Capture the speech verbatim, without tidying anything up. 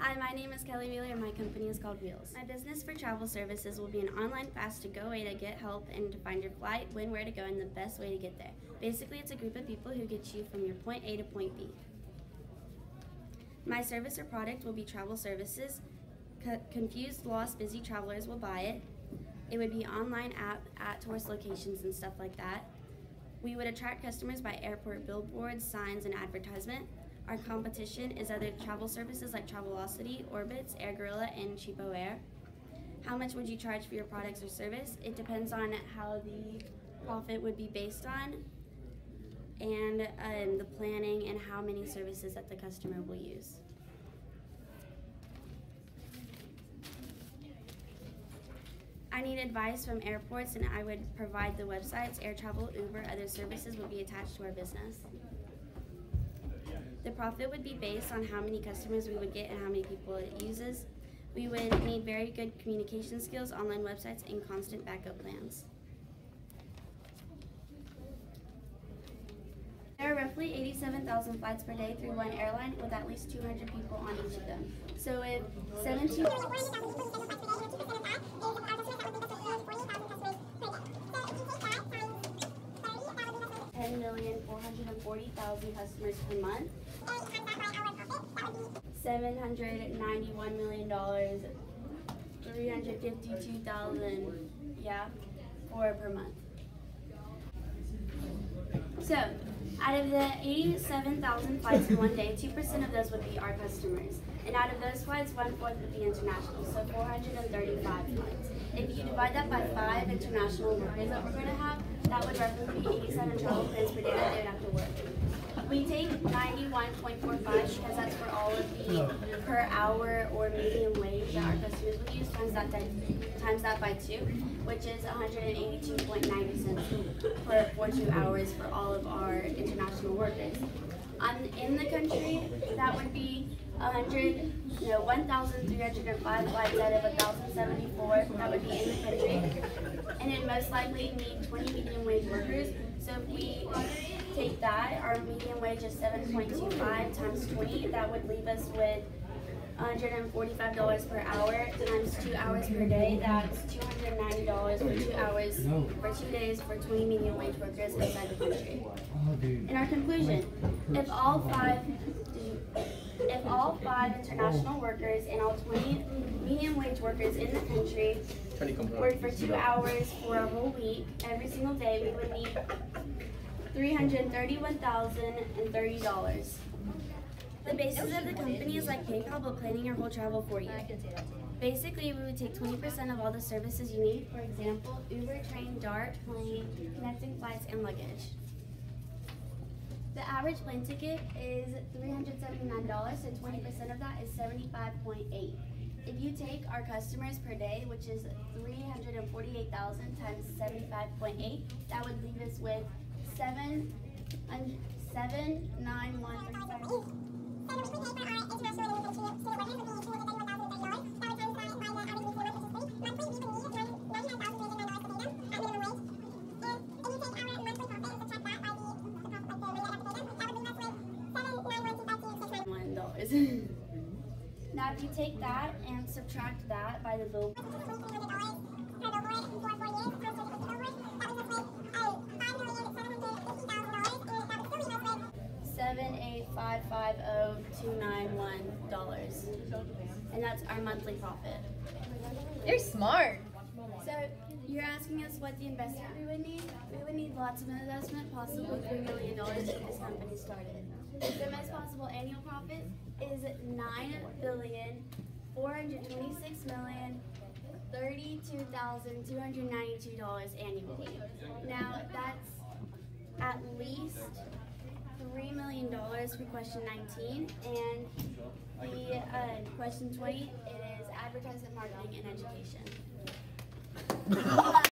Hi, my name is Kelly Wheeler and my company is called Wheels. My business for travel services will be an online fast-to-go way to get help and to find your flight, when, where to go, and the best way to get there. Basically, it's a group of people who get you from your point A to point B. My service or product will be travel services. Co- confused, lost, busy travelers will buy it. It would be an online app at tourist locations and stuff like that. We would attract customers by airport billboards, signs, and advertisement. Our competition is other travel services like Travelocity, Orbitz, Air Gorilla, and Cheapo Air. How much would you charge for your products or service? It depends on how the profit would be based on, and um, the planning and how many services that the customer will use. I need advice from airports, and I would provide the websites. Air travel, Uber, other services would be attached to our business. The profit would be based on how many customers we would get and how many people it uses. We would need very good communication skills, online websites, and constant backup plans. There are roughly eighty-seven thousand flights per day through one airline with at least two hundred people on each of them. So if seventeen ten million four hundred forty thousand customers per month, seven hundred ninety-one million dollars, three hundred fifty-two thousand, yeah, for per month. So, out of the eighty-seven thousand flights in one day, two percent of those would be our customers. And out of those flights, one-fourth would be international, so four hundred thirty-five flights. If you divide that by five international workers that we're going to have, that would roughly be eighty-seven travel plans per day that they would have to work. We take ninety-one point four five because that's for all of the per hour or median wage that our customers would use, times that, times that by two, which is one hundred eighty-two point nine cents per for two hours for all of our international workers. Um, in the country, that would be one hundred, you know, one thousand three hundred five flights out of one thousand seventy-four that would be in the country, and it most likely need twenty medium wage workers. So if we take that, our median wage is seven point two five times twenty, that would leave us with one hundred forty-five dollars per hour times two hours per day. That's two hundred ninety dollars for two hours for two days for twenty medium wage workers inside the country. In our conclusion, if all five if all five international workers and all twenty medium wage workers in the country worked for two hours for a whole week every single day, we would need three hundred thirty-one thousand thirty dollars. The basis of the company is like PayPal, but planning your whole travel for you. Basically, we would take twenty percent of all the services you need. For example, Uber, train, Dart, plane, connecting flights, and luggage. The average plane ticket is three hundred seventy-nine dollars, so twenty percent of that is seventy-five point eight. If you take our customers per day, which is three hundred forty-eight thousand times seventy-five point eight, that would leave us with seven seven nine one three seven. Now if you take that and subtract that by the bill, seven eight five five zero two nine one dollars, and that's our monthly profit. You're smart. So you're asking us what the investment we would need? We would need lots of investment, possibly three million dollars to get this company started. The most possible annual profit is nine billion four hundred twenty-six million thirty-two thousand two hundred ninety-two dollars annually. Now that's at least three million dollars for question nineteen, and the uh, question twenty, it is advertisement, marketing, and education.